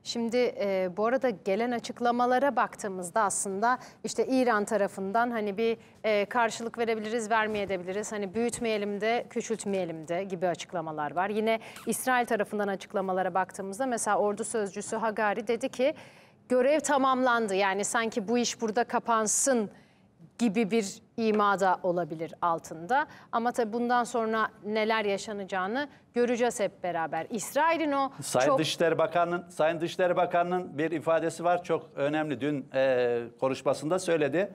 Şimdi bu arada gelen açıklamalara baktığımızda aslında işte İran tarafından hani bir karşılık verebiliriz, vermeyebiliriz. Hani büyütmeyelim de, küçültmeyelim de gibi açıklamalar var. Yine İsrail tarafından açıklamalara baktığımızda mesela ordu sözcüsü Hagari dedi ki görev tamamlandı. Yani sanki bu iş burada kapansın gibi bir imada olabilir altında. Ama tabii bundan sonra neler yaşanacağını göreceğiz hep beraber. İsrail'in o Sayın Dışişleri Bakanı'nın bir ifadesi var. Çok önemli. Dün konuşmasında söyledi.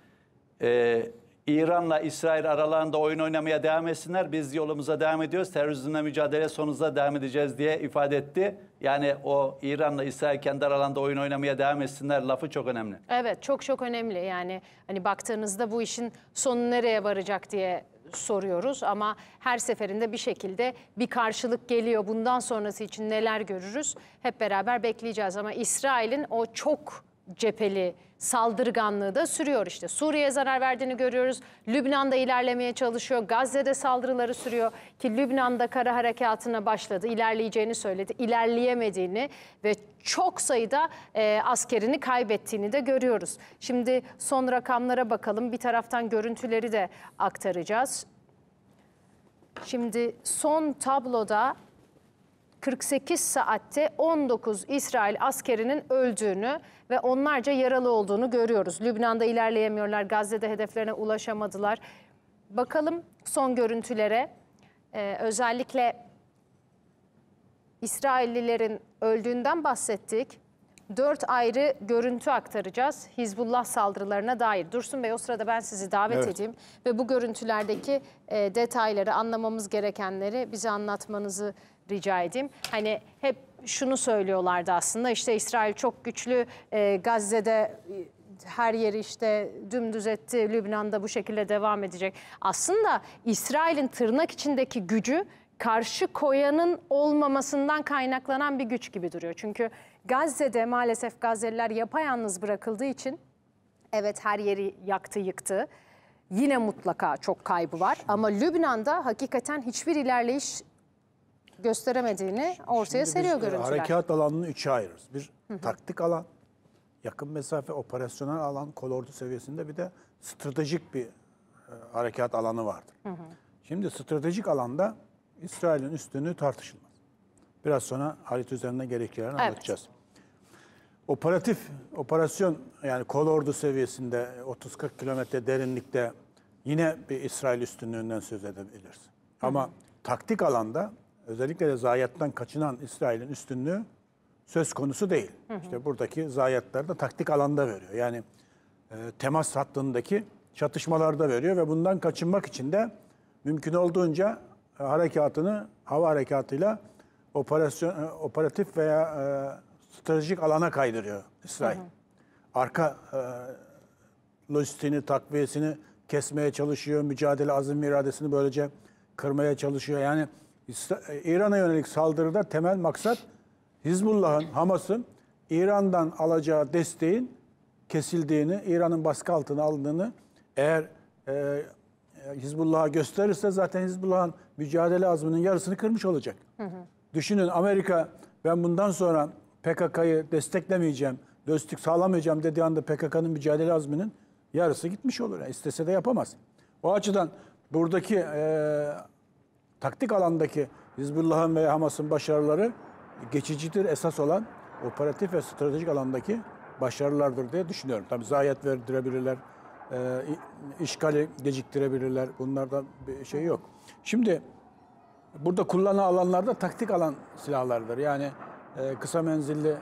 İran'la İsrail aralarında oyun oynamaya devam etsinler. Biz yolumuza devam ediyoruz. Terörizmle mücadele sonunda devam edeceğiz diye ifade etti. Yani o İran'la İsrail kendi aralarında oyun oynamaya devam etsinler lafı çok önemli. Evet, çok önemli. Yani hani baktığınızda bu işin sonu nereye varacak diye soruyoruz ama her seferinde bir şekilde bir karşılık geliyor. Bundan sonrası için neler görürüz hep beraber bekleyeceğiz ama İsrail'in o çok cepheli saldırganlığı da sürüyor işte. Suriye'ye zarar verdiğini görüyoruz. Lübnan'da ilerlemeye çalışıyor. Gazze'de saldırıları sürüyor ki Lübnan'da kara harekatına başladı. İlerleyeceğini söyledi. İlerleyemediğini ve çok sayıda askerini kaybettiğini de görüyoruz. Şimdi son rakamlara bakalım. Bir taraftan görüntüleri de aktaracağız. Şimdi son tabloda 48 saatte 19 İsrail askerinin öldüğünü ve onlarca yaralı olduğunu görüyoruz. Lübnan'da ilerleyemiyorlar, Gazze'de hedeflerine ulaşamadılar. Bakalım son görüntülere. Özellikle İsraillilerin öldüğünden bahsettik. 4 ayrı görüntü aktaracağız Hizbullah saldırılarına dair. Dursun Bey, o sırada ben sizi davet edeyim ve bu görüntülerdeki detayları, anlamamız gerekenleri bize anlatmanızı rica edeyim. Hani hep şunu söylüyorlardı aslında, işte İsrail çok güçlü, Gazze'de her yeri işte dümdüz etti, Lübnan'da bu şekilde devam edecek. Aslında İsrail'in tırnak içindeki gücü karşı koyanın olmamasından kaynaklanan bir güç gibi duruyor. Çünkü Gazze'de maalesef Gazze'liler yapayalnız bırakıldığı için evet her yeri yaktı yıktı. Yine mutlaka çok kaybı var ama Lübnan'da hakikaten hiçbir ilerleyiş gösteremediğini ortaya seriyor görüntüler. Harekat alanını 3'e ayırırız. Bir taktik alan, yakın mesafe operasyonel alan, kolordu seviyesinde bir de stratejik bir harekat alanı vardır. Şimdi stratejik alanda İsrail'in üstünlüğü tartışılmaz. Biraz sonra harita üzerinde gereklilerini anlatacağız. Operasyon yani kolordu seviyesinde 30-40 kilometre derinlikte yine bir İsrail üstünlüğünden söz edebiliriz. Ama taktik alanda özellikle de zayiattan kaçınan İsrail'in üstünlüğü söz konusu değil. İşte buradaki zayiatlar da taktik alanda veriyor. Yani temas hattındaki çatışmalarda veriyor ve bundan kaçınmak için de mümkün olduğunca harekatını hava harekatıyla operatif veya stratejik alana kaydırıyor İsrail. Arka lojistiğini, takviyesini kesmeye çalışıyor. Mücadele azim iradesini böylece kırmaya çalışıyor. Yani İran'a yönelik saldırıda temel maksat Hizbullah'ın, Hamas'ın İran'dan alacağı desteğin kesildiğini, İran'ın baskı altına alındığını eğer Hizbullah'a gösterirse zaten Hizbullah'ın mücadele azminin yarısını kırmış olacak. Düşünün, Amerika ben bundan sonra PKK'yı desteklemeyeceğim, dostluk sağlamayacağım dediği anda PKK'nın mücadele azminin yarısı gitmiş olur. Yani istese de yapamaz. O açıdan buradaki taktik alandaki Hizbullah'ın veya Hamas'ın başarıları geçicidir. Esas olan operatif ve stratejik alandaki başarılardır diye düşünüyorum. Tabii zayiat verdirebilirler, işgali geciktirebilirler. Bunlarda bir şey yok. Şimdi burada kullanılan alanlarda taktik alan silahlardır. Yani kısa menzilli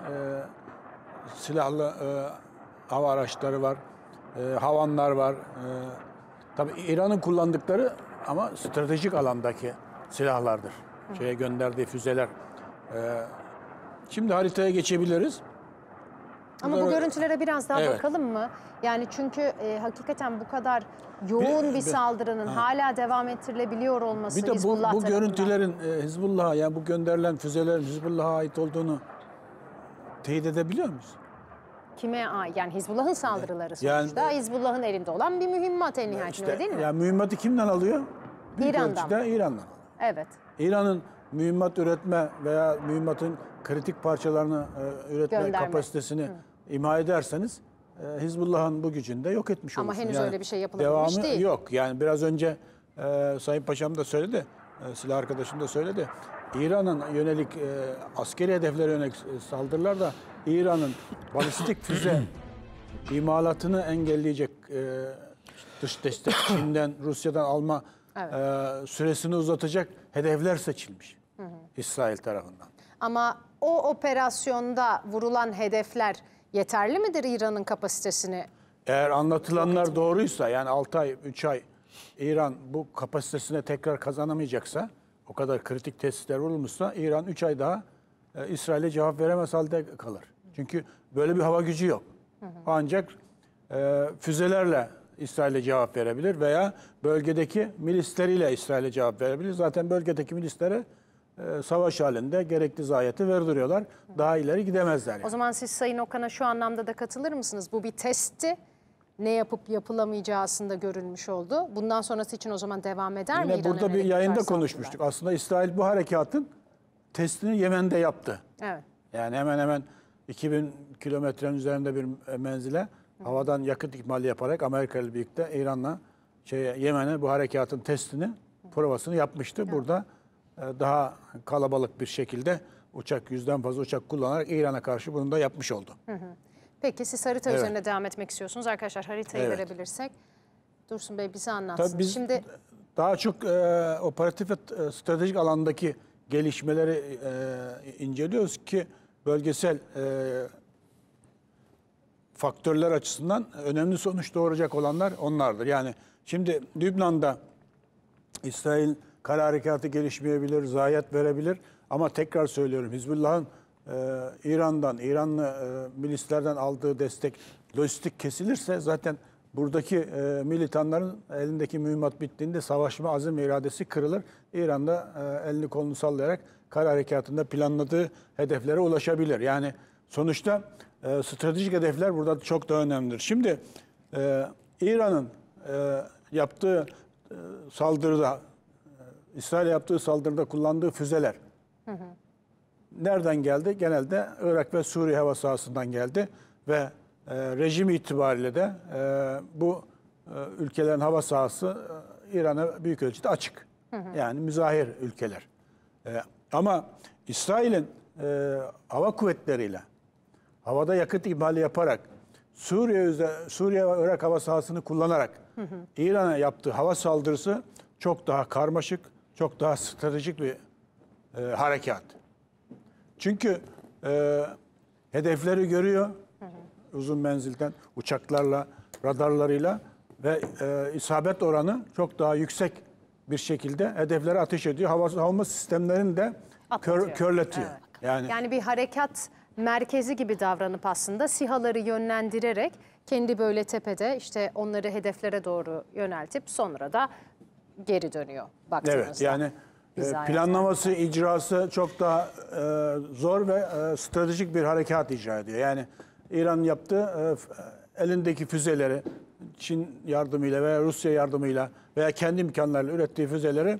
silahlı hava araçları var, havanlar var. Tabii İran'ın kullandıkları ama stratejik alandaki silahlardır. Şeye gönderdiği füzeler. Şimdi haritaya geçebiliriz. Ama bu görüntülere biraz daha bakalım mı? Yani çünkü hakikaten bu kadar yoğun bir saldırının hala devam ettirilebiliyor olması bir de Hizbullah bu görüntülerin Hizbullah'a, yani bu gönderilen füzelerin Hizbullah'a ait olduğunu teyit edebiliyor muyuz? Kime ait? Yani Hizbullah'ın saldırıları sonuçta. Hizbullah'ın elinde olan bir mühimmat nihayetinde, değil mi? Yani mühimmatı kimden alıyor? İran'dan. İran'dan. Evet. İran'ın mühimmat üretme veya mühimmatın kritik parçalarını üretme Gönderme. kapasitesini imha ederseniz Hizbullah'ın bu gücünü de yok etmiş Ama olursunuz. henüz öyle bir şey yapılabilmiş devamı değil. yok. Yani biraz önce Sayın Paşam da söyledi, silah arkadaşım da söyledi. İran'ın yönelik askeri hedeflere yönelik saldırılar da İran'ın balistik füze imalatını engelleyecek dış destek Çin'den, Rusya'dan alma süresini uzatacak hedefler seçilmiş İsrail tarafından. Ama o operasyonda vurulan hedefler yeterli midir İran'ın kapasitesini? Eğer anlatılanlar doğruysa, yani 6 ay, 3 ay İran bu kapasitesine tekrar kazanamayacaksa, o kadar kritik tesisler vurulmuşsa İran 3 ay daha İsrail'e cevap veremez halde kalır. Çünkü böyle bir hava gücü yok. Ancak füzelerle İsrail'e cevap verebilir veya bölgedeki milisleriyle İsrail'e cevap verebilir. Zaten bölgedeki milislere savaş halinde gerekli zayiatı verdiriyorlar. Daha ileri gidemezler. Yani. O zaman siz Sayın Okan'a şu anlamda da katılır mısınız? Bu bir testti. Ne yapıp yapılamayacağı aslında görülmüş oldu. Bundan sonrası için o zaman devam eder mi? Yine burada bir yönelik yayında saldırılar? konuşmuştuk. Aslında İsrail bu harekatın testini Yemen'de yaptı. Evet. Yani hemen hemen 2000 kilometrenin üzerinde bir menzile havadan yakıt ikmali yaparak Amerika ile birlikte İran'la Yemen'e bu harekatın testini, provasını yapmıştı. Burada daha kalabalık bir şekilde uçak, 100'den fazla uçak kullanarak İran'a karşı bunu da yapmış oldu. Peki siz harita Evet. üzerine devam etmek istiyorsunuz. Arkadaşlar haritayı Evet. verebilirsek. Dursun Bey bize anlatsın. Tabii biz Şimdi daha çok operatif ve stratejik alandaki gelişmeleri inceliyoruz ki bölgesel faktörler açısından önemli sonuç doğuracak olanlar onlardır. Yani şimdi Lübnan'da İsrail kara harekatı gelişmeyebilir, zayiat verebilir ama tekrar söylüyorum Hizbullah'ın İranlı milislerden aldığı destek, lojistik kesilirse zaten buradaki militanların elindeki mühimmat bittiğinde savaşma azim ve iradesi kırılır. İran'da elini kolunu sallayarak kara harekatında planladığı hedeflere ulaşabilir. Yani sonuçta stratejik hedefler burada çok daha önemlidir. Şimdi İran'ın yaptığı saldırıda, İsrail'e yaptığı saldırıda kullandığı füzeler nereden geldi? Genelde Irak ve Suriye hava sahasından geldi ve rejim itibariyle de bu ülkelerin hava sahası İran'a büyük ölçüde açık. Yani müzahir ülkeler. Ama İsrail'in hava kuvvetleriyle havada yakıt ikmali yaparak Suriye ve Irak hava sahasını kullanarak İran'a yaptığı hava saldırısı çok daha karmaşık, çok daha stratejik bir harekat. Çünkü hedefleri görüyor uzun menzilden uçaklarla, radarlarıyla ve isabet oranı çok daha yüksek bir şekilde hedeflere ateş ediyor. Hava savunma sistemlerini de körletiyor. Evet. Yani bir harekat merkezi gibi davranıp aslında SİHA'ları yönlendirerek kendi böyle tepede işte onları hedeflere doğru yöneltip sonra da geri dönüyor baktığınızda. Evet, yani planlaması, icrası çok daha zor ve stratejik bir harekat icra ediyor. Yani İran yaptığı elindeki füzeleri Çin yardımıyla veya Rusya yardımıyla veya kendi imkanlarıyla ürettiği füzeleri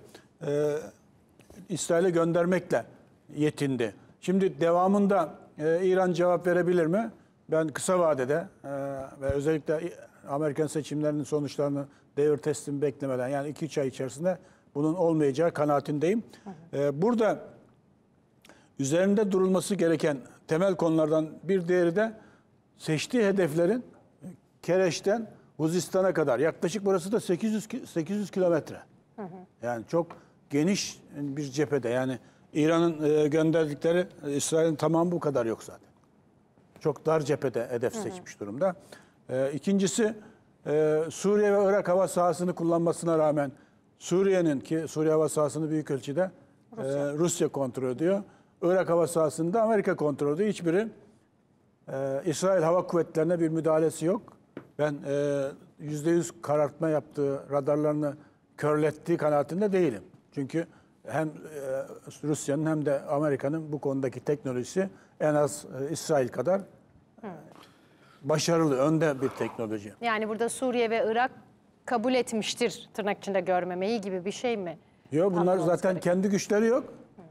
İsrail'e göndermekle yetindi. Şimdi devamında İran cevap verebilir mi? Ben kısa vadede ve özellikle Amerikan seçimlerinin sonuçlarını devir teslim beklemeden yani 2-3 ay içerisinde bunun olmayacağı kanaatindeyim. Burada üzerinde durulması gereken temel konulardan bir diğeri de seçtiği hedeflerin Kereş'ten Huzistan'a kadar yaklaşık burası da 800 kilometre. Yani çok geniş bir cephede. Yani İran'ın gönderdikleri İsrail'in tamamı bu kadar yok zaten. Çok dar cephede hedef seçmiş durumda. İkincisi Suriye ve Irak hava sahasını kullanmasına rağmen Suriye'nin ki Suriye hava sahasını büyük ölçüde Rusya kontrol ediyor. Irak hava sahasını da Amerika kontrol ediyor. Hiçbiri İsrail Hava Kuvvetleri'ne bir müdahalesi yok. Ben %100 karartma yaptığı, radarlarını körlettiği kanaatinde değilim. Çünkü hem Rusya'nın hem de Amerika'nın bu konudaki teknolojisi en az İsrail kadar başarılı, önde bir teknoloji. Yani burada Suriye ve Irak kabul etmiştir tırnak içinde görmemeyi gibi bir şey mi? Yok, bunlar zaten kendi güçleri yok.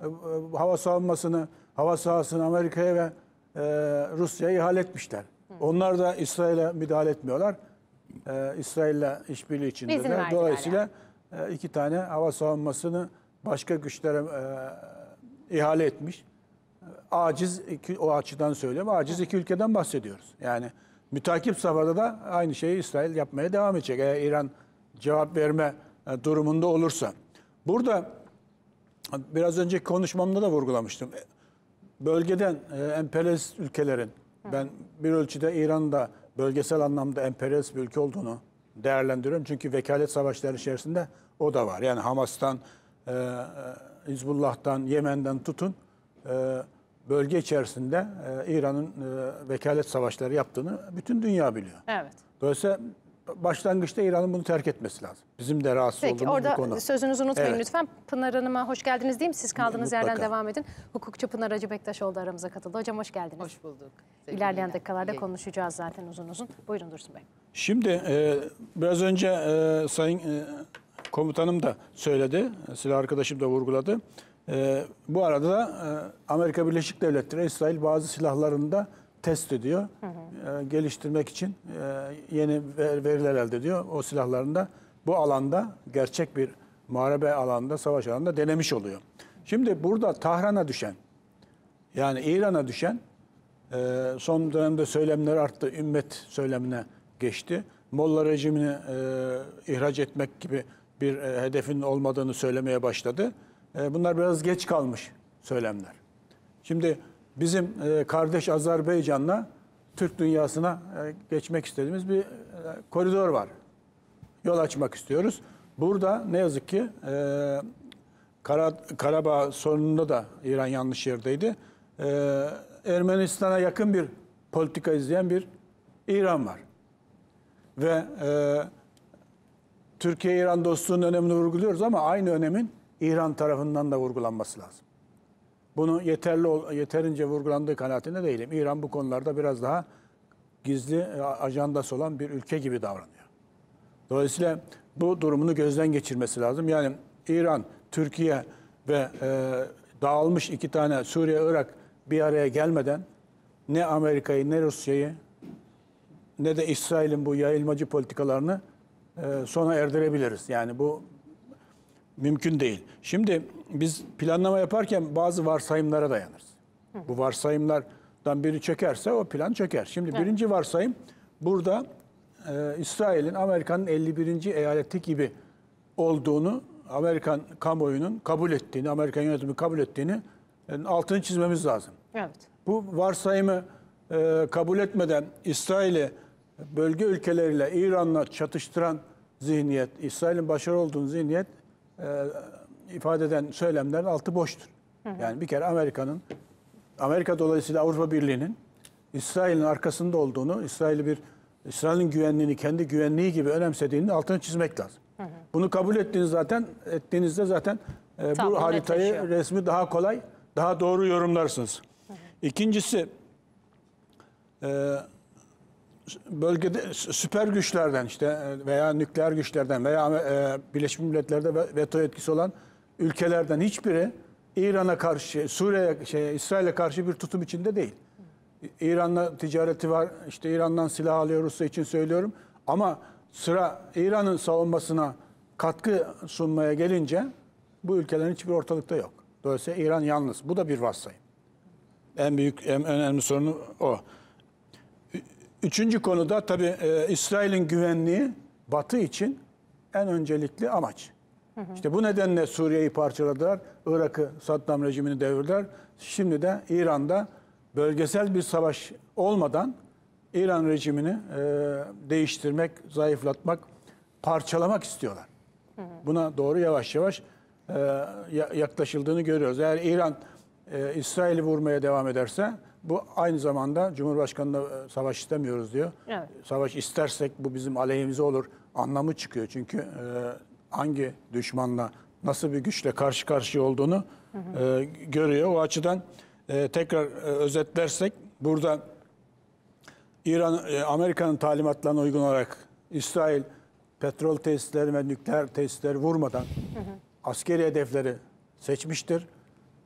hava sahasını Amerika'ya ve Rusya'ya ihale etmişler. Onlar da İsrail'e müdahale etmiyorlar. İsrail'le işbirliği içindeler. İzin verdiler Dolayısıyla iki tane hava savunmasını başka güçlere ihale etmiş. Aciz, o açıdan söylüyorum, aciz iki ülkeden bahsediyoruz. Yani mütakip safhada da aynı şeyi İsrail yapmaya devam edecek. Eğer İran cevap verme durumunda olursa. Burada biraz önceki konuşmamda da vurgulamıştım. Bölgeden emperyalist ülkelerin, ben bir ölçüde İran'ın da bölgesel anlamda emperyalist bir ülke olduğunu değerlendiriyorum. Çünkü vekalet savaşları içerisinde o da var. Yani Hamas'tan, Hizbullah'tan, Yemen'den tutun bölge içerisinde İran'ın vekalet savaşları yaptığını bütün dünya biliyor. Evet. Dolayısıyla başlangıçta İran'ın bunu terk etmesi lazım. Bizim de rahatsız Peki olduğumuz bir konu. orada sözünüzü unutmayın Evet. lütfen. Pınar Hanım'a hoş geldiniz diyeyim. Siz kaldığınız Mutlaka. yerden devam edin. Hukukçu Pınar Hacı Bektaşoğlu da aramıza katıldı. Hocam hoş geldiniz. Hoş bulduk. İlerleyen dakikalarda konuşacağız zaten uzun uzun. Buyurun Dursun Bey. Şimdi biraz önce Sayın Komutanım da söyledi, silah arkadaşım da vurguladı. Bu arada da Amerika Birleşik Devletleri İsrail bazı silahlarını da test ediyor. Geliştirmek için yeni veriler elde ediyor. O silahlarını da bu alanda gerçek bir muharebe alanında, savaş alanında denemiş oluyor. Şimdi burada Tahran'a düşen, yani İran'a düşen son dönemde söylemler arttı, ümmet söylemine geçti. Molla rejimini ihraç etmek gibi bir hedefin olmadığını söylemeye başladı. Bunlar biraz geç kalmış söylemler. Şimdi bizim kardeş Azerbaycan'la Türk dünyasına geçmek istediğimiz bir koridor var. Yol açmak istiyoruz. Burada ne yazık ki Karabağ sorununda da İran yanlış yerdeydi. Ermenistan'a yakın bir politika izleyen bir İran var. Ve Türkiye-İran dostluğunun önemini vurguluyoruz ama aynı önemin İran tarafından da vurgulanması lazım. Bunu yeterince vurgulandığı kanaatinde değilim. İran bu konularda biraz daha gizli ajandası olan bir ülke gibi davranıyor. Dolayısıyla bu durumunu gözden geçirmesi lazım. Yani İran, Türkiye ve dağılmış iki tane Suriye, Irak bir araya gelmeden ne Amerika'yı ne Rusya'yı ne de İsrail'in bu yayılmacı politikalarını sona erdirebiliriz. Yani bu mümkün değil. Şimdi biz planlama yaparken bazı varsayımlara dayanırız. Bu varsayımlardan biri çökerse o plan çöker. Şimdi birinci varsayım burada İsrail'in Amerika'nın 51. eyaleti gibi olduğunu, Amerikan kamuoyunun kabul ettiğini, Amerikan yönetimi kabul ettiğini altını çizmemiz lazım. Evet. Bu varsayımı kabul etmeden İsrail'i bölge ülkeleriyle İran'la çatıştıran zihniyet, İsrail'in başarılı olduğunu zihniyet ifade eden söylemlerin altı boştur. Yani bir kere Amerika dolayısıyla Avrupa Birliği'nin İsrail'in arkasında olduğunu, İsrail'in güvenliğini kendi güvenliği gibi önemsediğini altını çizmek lazım. Bunu kabul ettiğinizde zaten bu haritayı, netleşiyor. resmi daha kolay, daha doğru yorumlarsınız. İkincisi, bölgede süper güçlerden işte veya nükleer güçlerden veya Birleşmiş Milletler'de veto etkisi olan ülkelerden hiçbiri İran'a karşı, İsrail'e karşı bir tutum içinde değil. İran'la ticareti var, işte İran'dan silah alıyor, Rusya için söylüyorum. Ama sıra İran'ın savunmasına katkı sunmaya gelince bu ülkelerin hiçbir ortalıkta yok. Dolayısıyla İran yalnız. Bu da bir varsayım. En büyük, en önemli sorunu o. Üçüncü konuda tabii İsrail'in güvenliği Batı için en öncelikli amaç. İşte bu nedenle Suriye'yi parçaladılar, Irak'ı, Saddam rejimini devirdiler. Şimdi de İran'da bölgesel bir savaş olmadan İran rejimini değiştirmek, zayıflatmak, parçalamak istiyorlar. Buna doğru yavaş yavaş yaklaşıldığını görüyoruz. Eğer İran İsrail'i vurmaya devam ederse bu aynı zamanda Cumhurbaşkanı'na savaş istemiyoruz diyor. Evet. Savaş istersek bu bizim aleyhimize olur anlamı çıkıyor. Çünkü hangi düşmanla, nasıl bir güçle karşı karşıya olduğunu görüyor. O açıdan tekrar özetlersek burada Amerika'nın talimatlarına uygun olarak İsrail petrol tesisleri ve nükleer tesisleri vurmadan askeri hedefleri seçmiştir.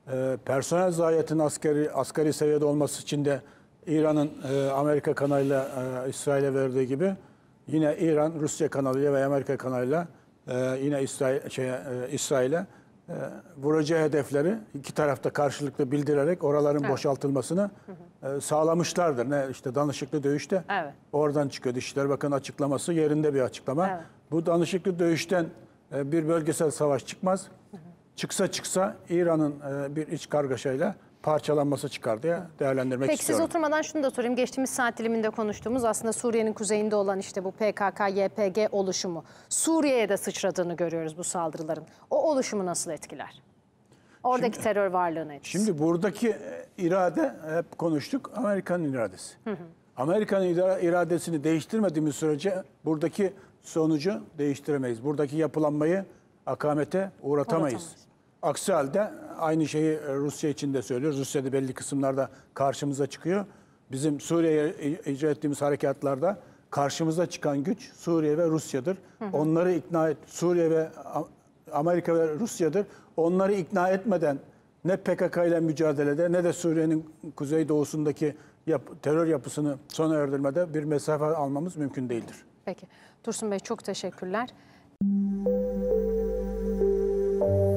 personel zayiatının asgari seviyede olması için de İran'ın Amerika kanalıyla İsrail'e verdiği gibi yine İran Rusya kanalıyla ve Amerika kanalıyla yine İsrail'e vuracağı hedefleri iki tarafta karşılıklı bildirerek oraların boşaltılmasını sağlamışlardır. Ne işte danışıklı dövüşte oradan çıkıyor. Dışişleri Bakanı açıklaması yerinde bir açıklama. Evet. Bu danışıklı dövüşten bir bölgesel savaş çıkmaz. Çıksa İran'ın bir iç kargaşayla parçalanması çıkar diye değerlendirmek Peki, istiyorum. siz oturmadan şunu da sorayım. Geçtiğimiz saat diliminde konuştuğumuz aslında Suriye'nin kuzeyinde olan işte bu PKK-YPG oluşumu Suriye'ye de sıçradığını görüyoruz bu saldırıların. O oluşumu nasıl etkiler? Oradaki terör varlığını etkisi. Şimdi buradaki irade hep konuştuk Amerika'nın iradesi. Amerika'nın iradesini değiştirmediğimiz sürece buradaki sonucu değiştiremeyiz. Buradaki yapılanmayı akamete uğratamayız. Aksi halde aynı şeyi Rusya için de söylüyoruz. Rusya'da belli kısımlarda karşımıza çıkıyor. Bizim Suriye'ye icra ettiğimiz harekatlarda karşımıza çıkan güç Suriye ve Rusya'dır. Onları ikna et, Suriye ve Amerika ve Rusya'dır. Onları ikna etmeden ne PKK ile mücadelede ne de Suriye'nin kuzeydoğusundaki terör yapısını sona erdirmede bir mesafe almamız mümkün değildir. Peki. Dursun Bey, çok teşekkürler.